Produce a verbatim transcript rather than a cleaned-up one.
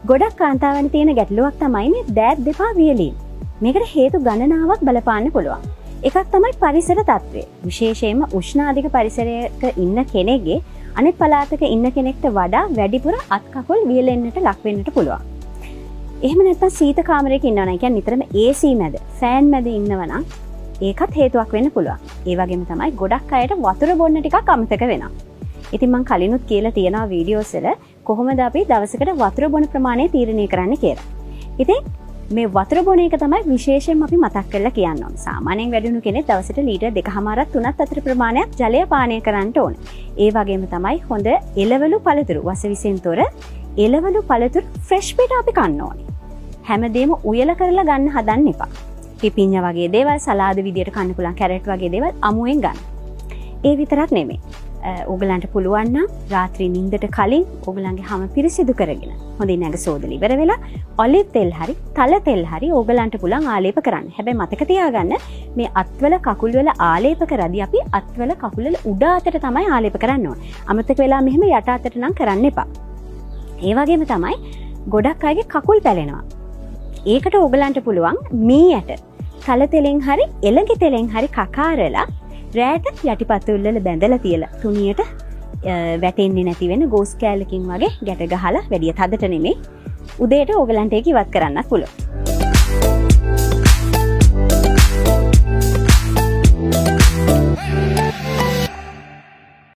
ගොඩක් කාන්තාවන් තියෙන ගැටලුවක් තමයි මේ දෑත් දෙපා වියලීම. මේකට හේතු ගණනාවක් බලපාන්න පුළුවන්. එකක් තමයි පරිසර තත්ත්වය. විශේෂයෙන්ම උෂ්ණාධික පරිසරයක ඉන්න කෙනෙක්ගේ අනෙක් පළාතක ඉන්න කෙනෙක්ට වඩා වැඩිපුර අත් කකුල් වියලෙන්නට ලක් වෙන්නට පුළුවන්. එහෙම නැත්නම් සීත කාමරයක ඉන්නවා නම් කියන්නේ නිතරම ඒ සී මැද, ෆෑන් මැද ඉන්නවා නම් ඒකත් හේතුවක් වෙන්න පුළුවන්. ඒ වගේම තමයි ගොඩක් අයට වතුර බොන්න ටිකක් අමතක වෙනවා. ඉතින් මම කලිනුත් කියලා තියෙනවා වීඩියෝස් වල කොහොමද අපි දවසකට වතුර බොන ප්‍රමාණය තීරණය කරන්න කියලා. ඉතින් මේ වතුර බොන එක තමයි විශේෂයෙන්ම අපි මතක් කරලා කියන්න ඕනේ. සාමාන්‍යයෙන් වැඩිුණු කෙනෙක් දවසට ලීටර් දෙකමාරක් තුනක් අතර ප්‍රමාණයක් ජලය පානය කරන්න ඕනේ. ඒ වගේම තමයි හොඳ එළවලු පළතුරු වසවිසෙන් තොර එළවලු පළතුරු ෆ්‍රෙෂ් පිට අපි කන්න ඕනේ. හැමදේම උයලා කරලා ගන්න හදන්න එපා. පිපිඤ්ඤා වගේ දේවල් සලාද විදියට කන්න පුළුවන්, කැරට් වගේ දේවල් අමුයෙන් ගන්න. ඒ විතරක් නෙමෙයි. ඕගලන්ට පුළුවන් නම් රාත්‍රී නිින්දට කලින් ඕගලන්ගේ හැම පිරිසිදු කරගෙන හොඳින් නැග සෝදලා ඉවර වෙලා ඔලිව් තෙල් හරි තල තෙල් හරි ඕගලන්ට පුළුවන් ආලේප කරන්න. හැබැයි මතක තියාගන්න මේ අත්වල කකුල් වල ආලේප කරද්දී අපි අත්වල කකුල් වල උඩ අතට තමයි ආලේප කරන්න ඕනේ. අමතක වෙලා මෙහෙම යට අතට නම් කරන්න එපා. ඒ වගේම තමයි ගොඩක් අයගේ කකුල් පැලෙනවා. ඒකට ඕගලන්ට පුළුවන් මී යට තල තෙලෙන් හරි එළඟි තෙලෙන් හරි කකාරලා රෑට යටිපතුල් වල බැඳලා තියලා තුනියට වැටෙන්නේ නැති වෙන ගෝස් කෑල්ලකින් වගේ ගැට ගහලා වැඩි තදට නෙමෙයි උදේට ඕගලන්ට ඒක ඉවත් කරන්නත් පුළුවන්.